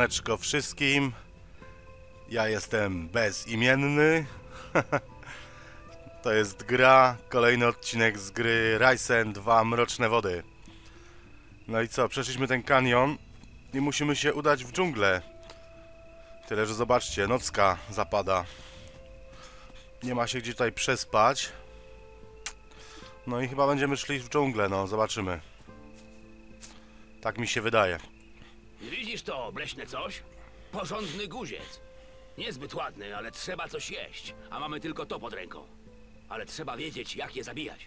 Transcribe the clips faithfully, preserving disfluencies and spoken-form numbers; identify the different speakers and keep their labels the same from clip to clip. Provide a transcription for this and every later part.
Speaker 1: Siemaneczko wszystkim. Ja jestem bezimienny. To jest gra, kolejny odcinek z gry Ryzen dwa Mroczne Wody. No i co, przeszliśmy ten kanion i musimy się udać w dżunglę. Tyle, że zobaczcie, nocka zapada. Nie ma się gdzie tutaj przespać. No i chyba będziemy szli w dżunglę, no zobaczymy. Tak mi się wydaje.
Speaker 2: Widzisz to, obleśne coś? Porządny guziec. Niezbyt ładny, ale trzeba coś jeść. A mamy tylko to pod ręką. Ale trzeba wiedzieć, jak je zabijać.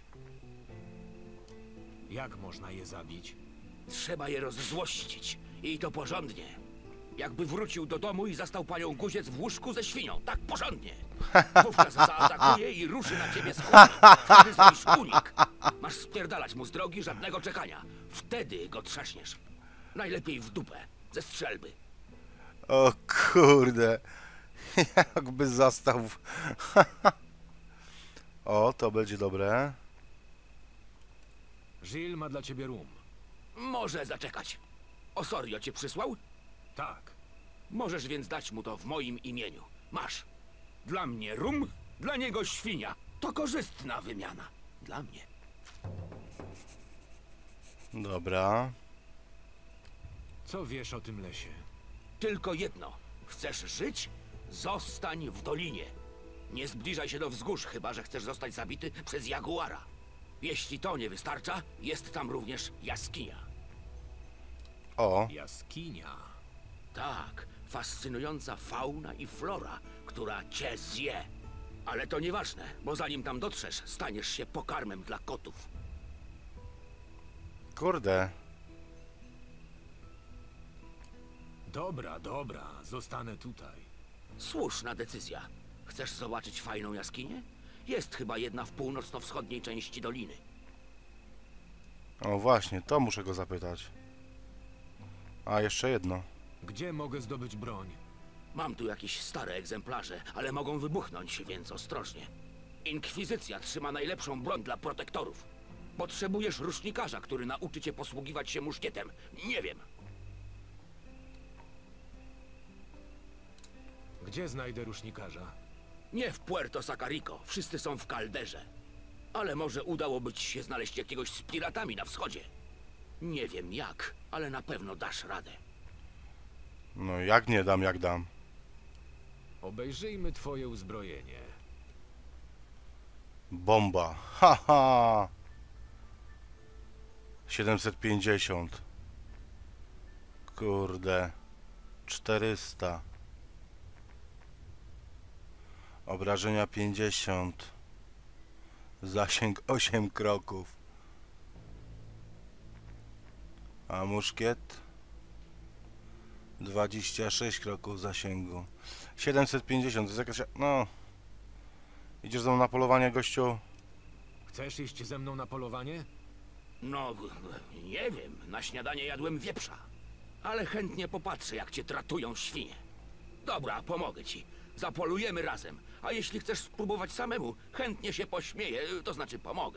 Speaker 3: Jak można je zabić?
Speaker 2: Trzeba je rozzłościć. I to porządnie. Jakby wrócił do domu i zastał panią guziec w łóżku ze świnią. Tak porządnie. Wówczas zaatakuje i ruszy na ciebie z kuli. Wtedy zrobisz unik. Masz spierdalać mu z drogi, żadnego czekania. Wtedy go trzaśniesz. Najlepiej w dupę. Ze strzelby.
Speaker 1: O kurde. Jakby zastał. O, to będzie dobre.
Speaker 3: Jill ma dla ciebie rum.
Speaker 2: Może zaczekać. Osorio cię przysłał?
Speaker 3: Tak.
Speaker 2: Możesz więc dać mu to w moim imieniu. Masz. Dla mnie rum, dla niego świnia. To korzystna wymiana. Dla mnie.
Speaker 1: Dobra.
Speaker 3: Co wiesz o tym lesie?
Speaker 2: Tylko jedno. Chcesz żyć? Zostań w dolinie. Nie zbliżaj się do wzgórz, chyba że chcesz zostać zabity przez jaguara. Jeśli to nie wystarcza, jest tam również jaskinia.
Speaker 1: O,
Speaker 3: Jaskinia.
Speaker 2: Tak, fascynująca fauna i flora, która cię zje. Ale to nieważne, bo zanim tam dotrzesz, staniesz się pokarmem dla kotów.
Speaker 1: kurde.
Speaker 3: Dobra, dobra. Zostanę tutaj.
Speaker 2: Słuszna decyzja. Chcesz zobaczyć fajną jaskinię? Jest chyba jedna w północno-wschodniej części doliny.
Speaker 1: O właśnie, to muszę go zapytać. A, jeszcze jedno.
Speaker 3: Gdzie mogę zdobyć broń?
Speaker 2: Mam tu jakieś stare egzemplarze, ale mogą wybuchnąć, więc ostrożnie. Inkwizycja trzyma najlepszą broń dla protektorów. Potrzebujesz rusznikarza, który nauczy cię posługiwać się muszkietem. Nie wiem.
Speaker 3: Gdzie znajdę rusznikarza?
Speaker 2: Nie w Puerto Sacarico. Wszyscy są w kalderze. Ale może udałoby ci się znaleźć jakiegoś z piratami na wschodzie. Nie wiem jak, ale na pewno dasz radę.
Speaker 1: No jak nie dam, jak dam.
Speaker 3: Obejrzyjmy twoje uzbrojenie.
Speaker 1: Bomba. Haha. siedemset pięćdziesiąt. Kurde. czterysta. Obrażenia pięćdziesiąt. Zasięg osiem kroków. A muszkiet? dwadzieścia sześć kroków zasięgu. siedemset pięćdziesiąt. To jest jakaś... No. Idziesz ze mną na polowanie, gościu?
Speaker 3: Chcesz iść ze mną na polowanie?
Speaker 2: No, nie wiem. Na śniadanie jadłem wieprza. Ale chętnie popatrzę, jak cię tratują świnie. Dobra, pomogę ci. Zapolujemy razem. A jeśli chcesz spróbować samemu, chętnie się pośmieję, to znaczy pomogę.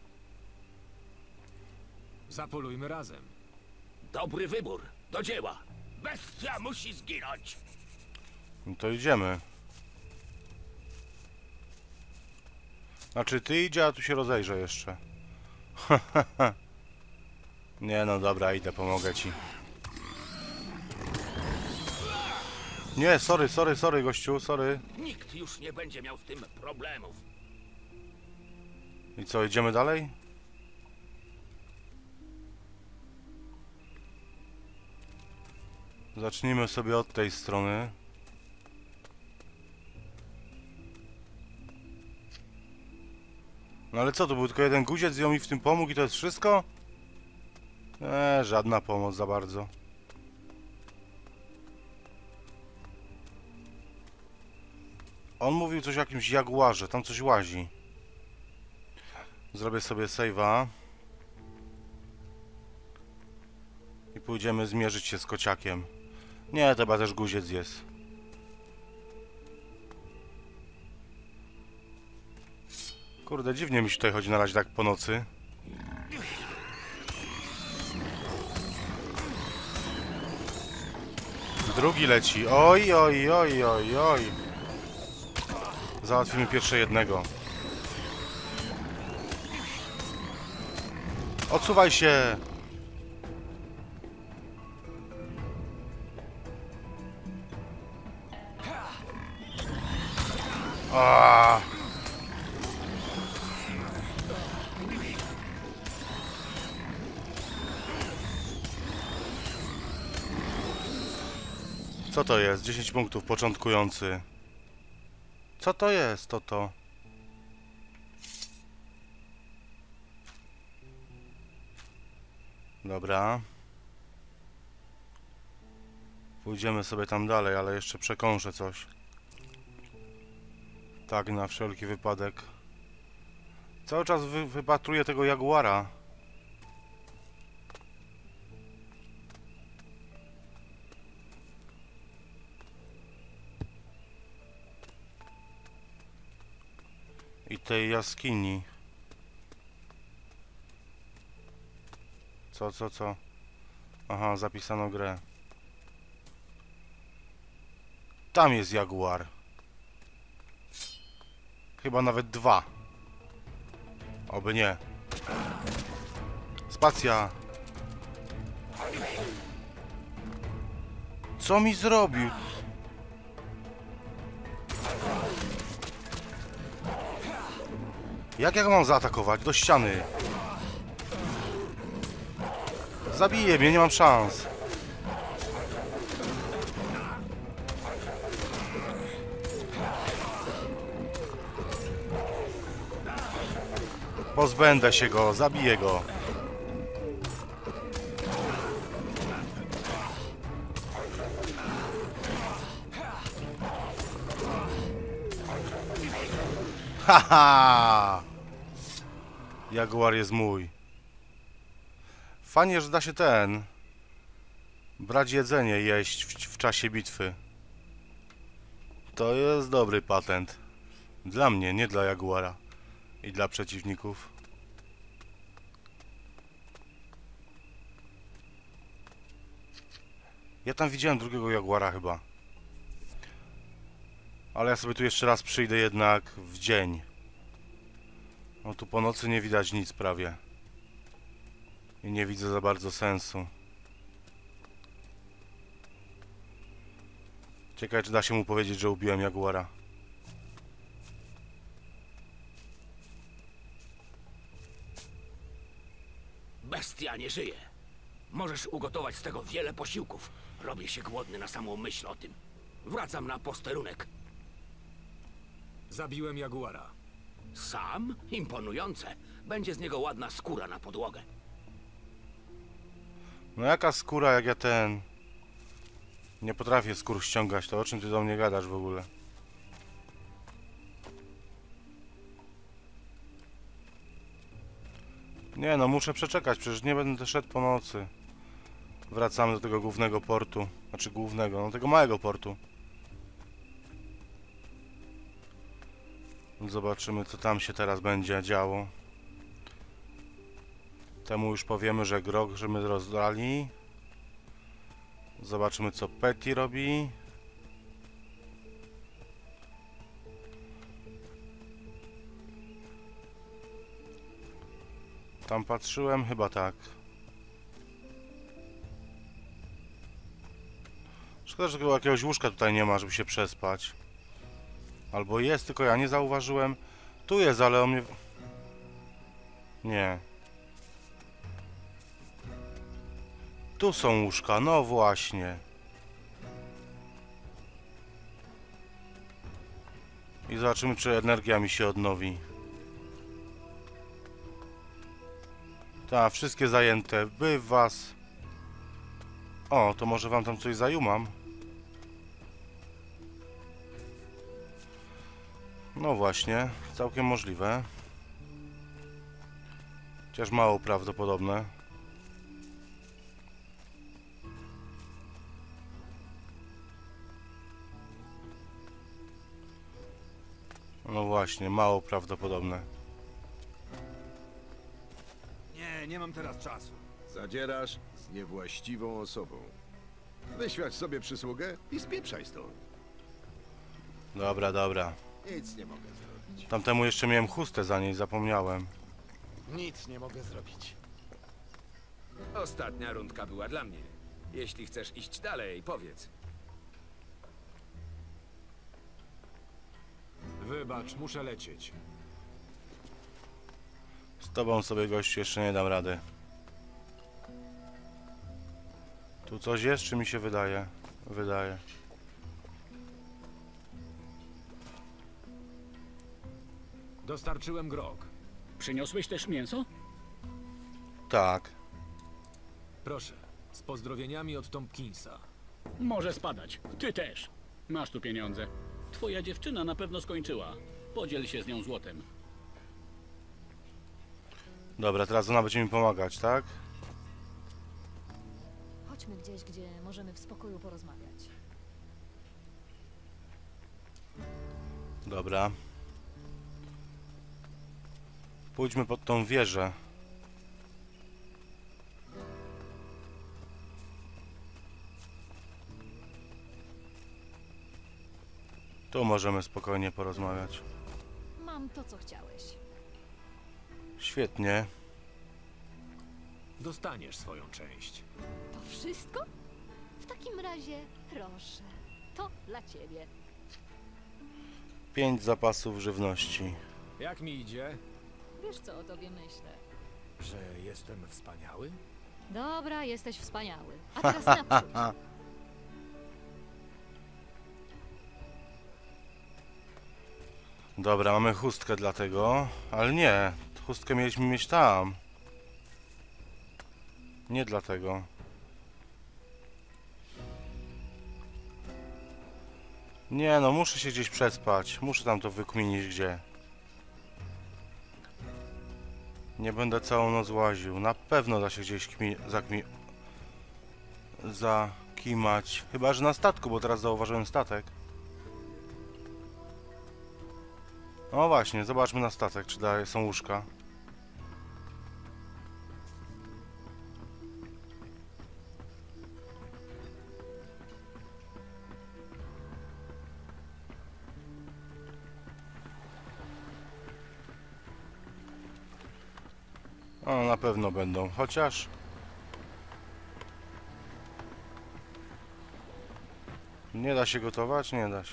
Speaker 3: Zapolujmy razem.
Speaker 2: Dobry wybór. Do dzieła. Bestia musi zginąć.
Speaker 1: No to idziemy. Znaczy ty idzie, a tu się rozejrzę jeszcze. Nie no dobra, idę, pomogę ci. Nie, sorry, sorry, sorry gościu, sorry.
Speaker 2: Nikt już nie będzie miał w tym problemów.
Speaker 1: I co, idziemy dalej? Zacznijmy sobie od tej strony. No ale co, to był tylko jeden guziec i on mi w tym pomógł i to jest wszystko? Eee, żadna pomoc za bardzo. On mówił coś o jakimś jaguarze, tam coś łazi. Zrobię sobie save'a. I pójdziemy zmierzyć się z kociakiem. Nie, to chyba też guziec jest. Kurde, dziwnie mi się tutaj chodzi na razie tak po nocy. Drugi leci. Oj, oj, oj, oj, oj. Załatwimy pierwsze jednego. Odsuwaj się! Aaaa! Co to jest? dziesięć punktów początkujący. Co to jest? To to. Dobra. Pójdziemy sobie tam dalej, ale jeszcze przekąszę coś. Tak, na wszelki wypadek. Cały czas wy wypatruję tego jaguara. I tej jaskini. Co, co, co? Aha, zapisano grę. Tam jest jaguar. Chyba nawet dwa. Oby nie. Spacja. Co mi zrobił? Jak ja go mam zaatakować? Do ściany. Zabije mnie, nie mam szans. Pozbędę się go, zabiję go. Haha! Jaguar jest mój. Fajnie, że da się ten... brać jedzenie, jeść w, w czasie bitwy. To jest dobry patent. Dla mnie, nie dla jaguara. I dla przeciwników. Ja tam widziałem drugiego jaguara chyba. Ale ja sobie tu jeszcze raz przyjdę jednak w dzień. No tu po nocy nie widać nic prawie. I nie widzę za bardzo sensu. Ciekawe, czy da się mu powiedzieć, że ubiłem jaguara.
Speaker 2: Bestia nie żyje. Możesz ugotować z tego wiele posiłków. Robię się głodny na samą myśl o tym. Wracam na posterunek.
Speaker 3: Zabiłem jaguara.
Speaker 2: Sam? Imponujące. Będzie z niego ładna skóra na podłogę.
Speaker 1: No jaka skóra, jak ja ten... Nie potrafię skór ściągać, to o czym ty do mnie gadasz w ogóle? Nie no, muszę przeczekać, przecież nie będę szedł po nocy. Wracamy do tego głównego portu. Znaczy głównego, no tego małego portu. Zobaczymy, co tam się teraz będzie działo. Temu już powiemy, że grog, że my rozdali. Zobaczymy, co Petty robi. Tam patrzyłem, chyba tak. Szkoda, że jakiegoś łóżka tutaj nie ma, żeby się przespać. Albo jest, tylko ja nie zauważyłem. Tu jest, ale on mnie... Nie. Tu są łóżka, no właśnie. I zobaczymy, czy energia mi się odnowi. Tak, wszystkie zajęte. By was... O, to może wam tam coś zajumam. No właśnie, całkiem możliwe. Chociaż mało prawdopodobne. No właśnie, mało prawdopodobne.
Speaker 4: Nie, nie mam teraz czasu.
Speaker 5: Zadzierasz z niewłaściwą osobą.
Speaker 4: Wyświadcz sobie przysługę i spieprzaj stąd.
Speaker 1: Dobra, dobra.
Speaker 4: Nic nie mogę zrobić.
Speaker 1: Tamtemu jeszcze miałem chustę za niej, zapomniałem.
Speaker 4: Nic nie mogę zrobić.
Speaker 5: Ostatnia rundka była dla mnie. Jeśli chcesz iść dalej, powiedz.
Speaker 3: Wybacz, muszę lecieć.
Speaker 1: Z tobą sobie, gościu, jeszcze nie dam rady. Tu coś jest, czy mi się wydaje? Wydaje.
Speaker 3: Dostarczyłem grog.
Speaker 6: Przyniosłeś też mięso?
Speaker 1: Tak.
Speaker 3: Proszę, z pozdrowieniami od Tompkinsa.
Speaker 6: Może spadać. Ty też. Masz tu pieniądze. Twoja dziewczyna na pewno skończyła. Podziel się z nią złotem.
Speaker 1: Dobra, teraz ona będzie mi pomagać, tak?
Speaker 7: Chodźmy gdzieś, gdzie możemy w spokoju porozmawiać.
Speaker 1: Dobra. Pójdźmy pod tą wieżę. Tu możemy spokojnie porozmawiać.
Speaker 7: Mam to, co chciałeś.
Speaker 1: Świetnie.
Speaker 3: Dostaniesz swoją część.
Speaker 7: To wszystko? W takim razie proszę. To dla ciebie.
Speaker 1: Pięć zapasów żywności.
Speaker 3: Jak mi idzie?
Speaker 7: Wiesz, co o tobie myślę.
Speaker 3: Że jestem wspaniały?
Speaker 7: Dobra, jesteś wspaniały. A teraz naprzód.
Speaker 1: Dobra, mamy chustkę dla tego, ale nie, chustkę mieliśmy mieć tam. Nie dlatego. Nie no, muszę się gdzieś przespać, muszę tam to wykminić gdzie. Nie będę całą noc łaził, na pewno da się gdzieś kmi zakmi zakimać. Chyba że na statku, bo teraz zauważyłem statek. No właśnie, zobaczmy na statek, czy daje, są łóżka. O, na pewno będą, chociaż... Nie da się gotować? Nie da się.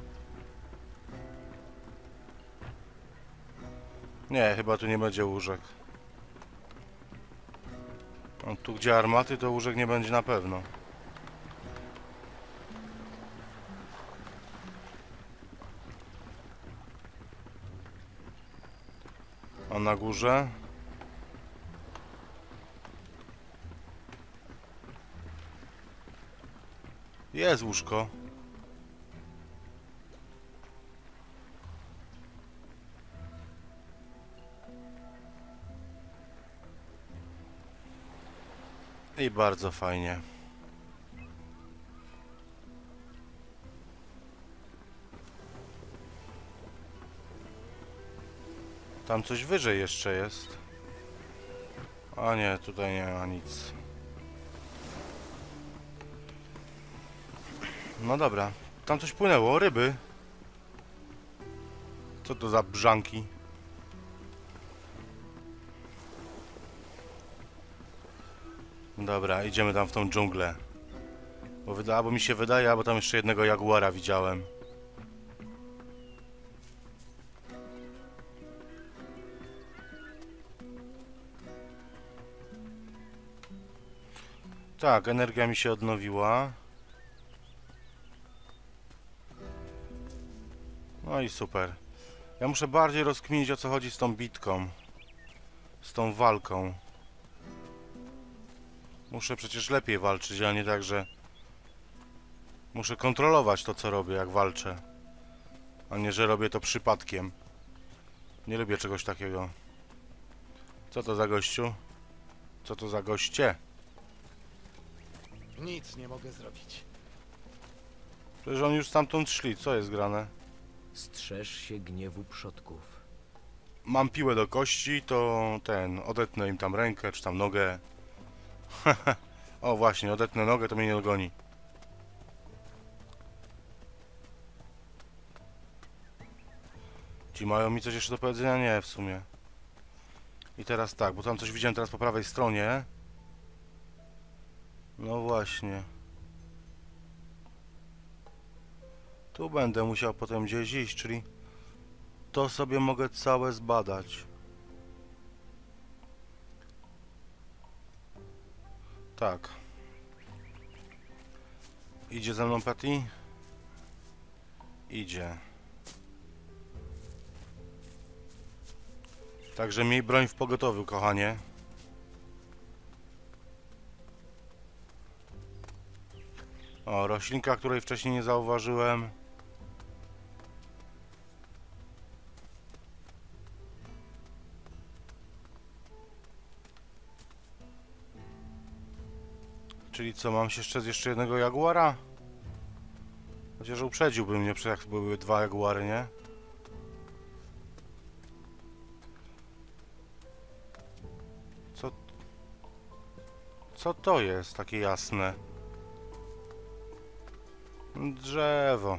Speaker 1: Nie, chyba tu nie będzie łóżek. No, tu gdzie armaty, to łóżek nie będzie na pewno. A na górze? Jest łóżko. I bardzo fajnie. Tam coś wyżej jeszcze jest. A nie, tutaj nie ma nic. No dobra, tam coś płynęło, ryby. Co to za brzanki? Dobra, idziemy tam w tą dżunglę. Bo wyda, albo mi się wydaje, albo tam jeszcze jednego jaguara widziałem. Tak, energia mi się odnowiła. No i super. Ja muszę bardziej rozkminić, o co chodzi z tą bitką. Z tą walką. Muszę przecież lepiej walczyć, a nie tak, że... Muszę kontrolować to, co robię, jak walczę. A nie, że robię to przypadkiem. Nie lubię czegoś takiego. Co to za gościu? Co to za goście?
Speaker 4: Nic nie mogę zrobić.
Speaker 1: Przecież oni już stamtąd szli, co jest grane?
Speaker 5: Strzeż się gniewu przodków.
Speaker 1: Mam piłę do kości, to ten, odetnę im tam rękę, czy tam nogę. O właśnie, odetnę nogę, to mnie nie dogoni. Ci mają mi coś jeszcze do powiedzenia? Nie, w sumie. I teraz tak, bo tam coś widziałem teraz po prawej stronie. No właśnie. Tu będę musiał potem gdzieś iść, czyli to sobie mogę całe zbadać. Tak. Idzie ze mną Patty? Idzie. Także miej broń w pogotowiu, kochanie. O, roślinka, której wcześniej nie zauważyłem. Czyli co, mam się strzec jeszcze jednego jaguara? Chociaż uprzedziłby mnie, jak były dwa jaguary, nie? Co... Co to jest takie jasne? Drzewo.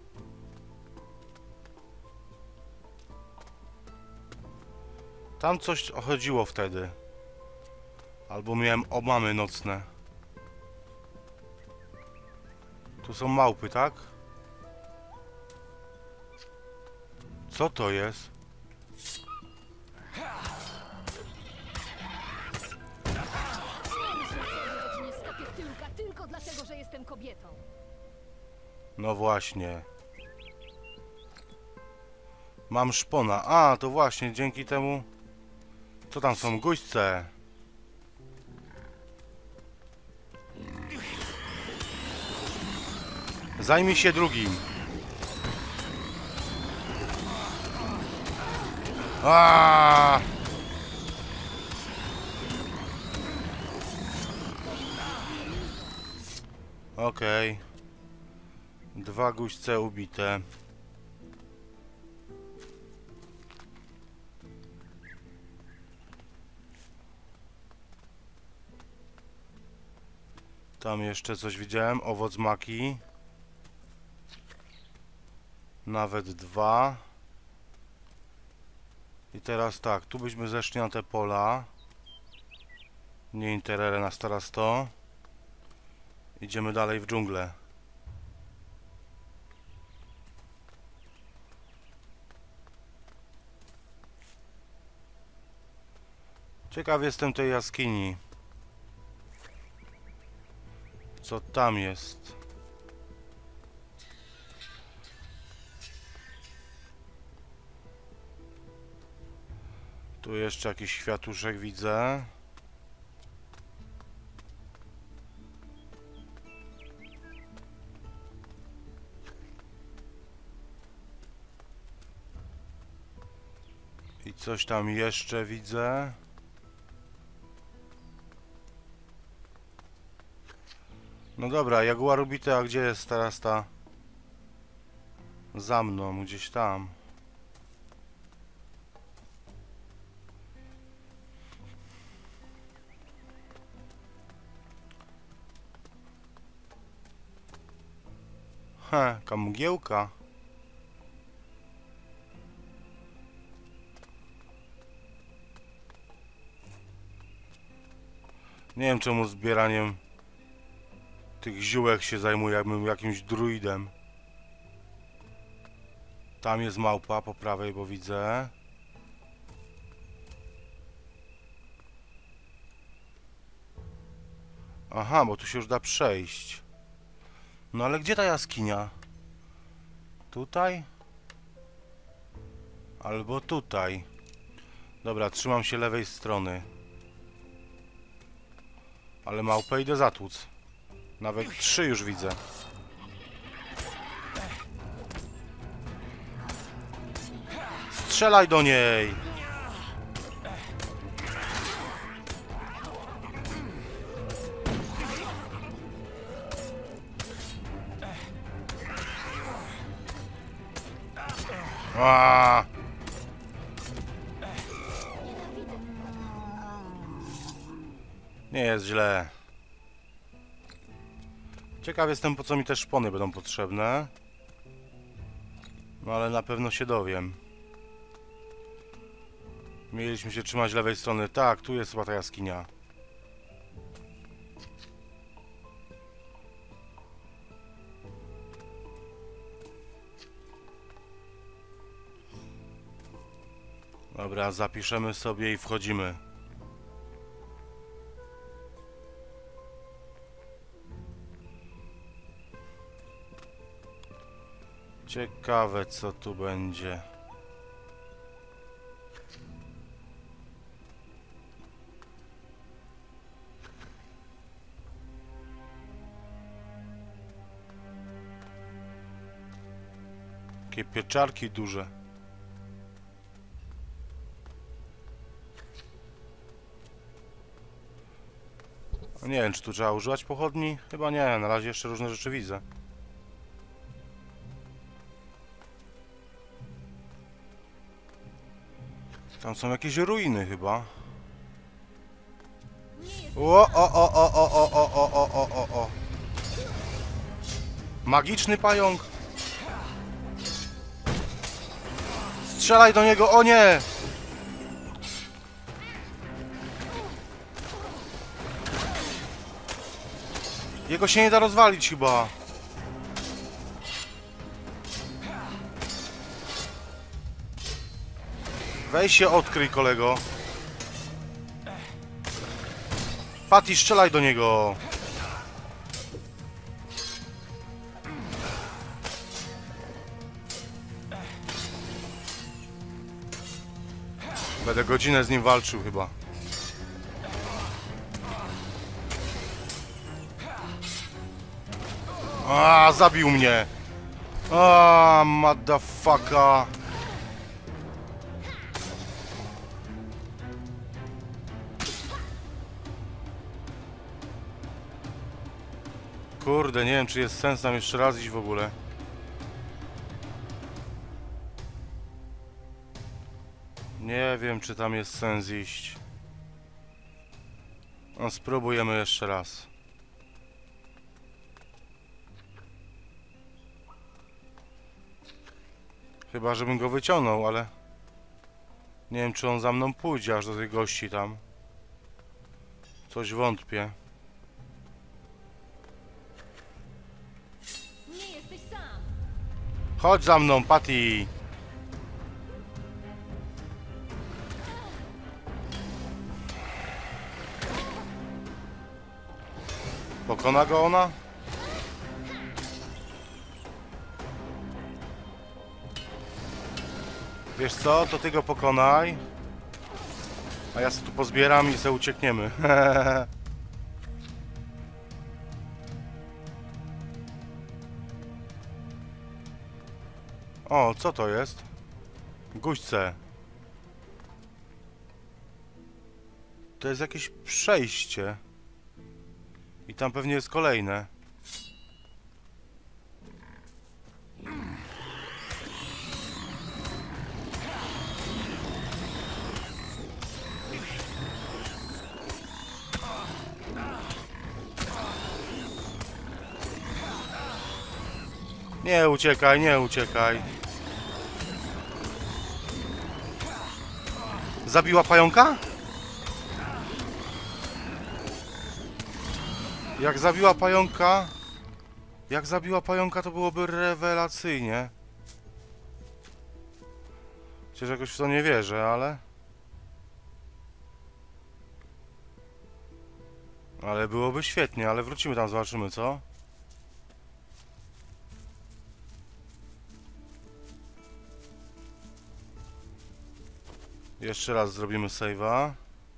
Speaker 1: Tam coś chodziło wtedy. Albo miałem omamy nocne. Tu są małpy, tak? Co to jest?
Speaker 7: Ci nie skapię tyłka tylko dlatego, że jestem kobietą.
Speaker 1: No właśnie. Mam szpona. A, to właśnie, dzięki temu... Co tam są? Guźce. Zajmij się drugim. Aaaa! Okej. Okay. Dwa guźce ubite. Tam jeszcze coś widziałem. Owoc maki. Nawet dwa. I teraz tak, tu byśmy zeszli na te pola. Nie interere nas teraz to. Idziemy dalej w dżunglę. Ciekaw jestem tej jaskini. Co tam jest? Tu jeszcze jakiś światuszek widzę. I coś tam jeszcze widzę. No dobra, jaguar ubity, a gdzie jest teraz ta? Za mną, gdzieś tam. He, jaka mgiełka. Nie wiem, czemu zbieraniem tych ziółek się zajmuję, jakbym jakimś druidem. Tam jest małpa po prawej, bo widzę. Aha, bo tu się już da przejść. No ale gdzie ta jaskinia? Tutaj? Albo tutaj. Dobra, trzymam się lewej strony. Ale małpę idę zatłuc. Nawet trzy już widzę. Strzelaj do niej! Aaaa! Nie jest źle. Ciekaw jestem, po co mi te szpony będą potrzebne. No ale na pewno się dowiem. Mieliśmy się trzymać lewej strony. Tak, tu jest chyba ta jaskinia. Dobra, zapiszemy sobie i wchodzimy. Ciekawe, co tu będzie. Takie pieczarki duże. No nie wiem, czy tu trzeba używać pochodni? Chyba nie, na razie jeszcze różne rzeczy widzę. Tam są jakieś ruiny chyba. O, o, o, o, o, o, o, o, o, o, o, o. Magiczny pająk. Strzelaj do niego, o nie! Jego się nie da rozwalić chyba. Weź się odkryj, kolego. Patty, strzelaj do niego. Będę godzinę z nim walczył chyba. A, zabił mnie. A, motherfucker. Kurde, nie wiem, czy jest sens tam jeszcze raz iść w ogóle. Nie wiem, czy tam jest sens iść. No, spróbujemy jeszcze raz. Chyba, żebym go wyciągnął, ale... Nie wiem, czy on za mną pójdzie aż do tych gości tam. Coś wątpię.
Speaker 7: Nie jesteś sam.
Speaker 1: Chodź za mną, Patty! Pokona go ona? Wiesz co, to ty go pokonaj. A ja sobie tu pozbieram i sobie uciekniemy. O, co to jest? Guźce. To jest jakieś przejście. I tam pewnie jest kolejne. Nie uciekaj, nie uciekaj. Zabiła pająka? Jak zabiła pająka... Jak zabiła pająka, to byłoby rewelacyjnie. Chociaż jakoś w to nie wierzę, ale... Ale byłoby świetnie, ale wrócimy tam, zobaczymy, co? Jeszcze raz zrobimy save'a.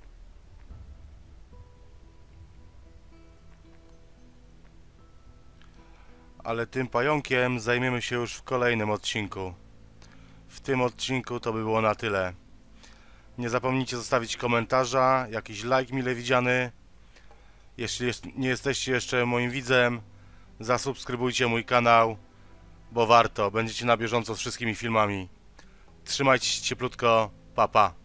Speaker 1: Ale tym pająkiem zajmiemy się już w kolejnym odcinku. W tym odcinku to by było na tyle. Nie zapomnijcie zostawić komentarza, jakiś like mile widziany. Jeśli jest, nie jesteście jeszcze moim widzem, zasubskrybujcie mój kanał, bo warto. Będziecie na bieżąco z wszystkimi filmami. Trzymajcie się cieplutko. Pa, pa.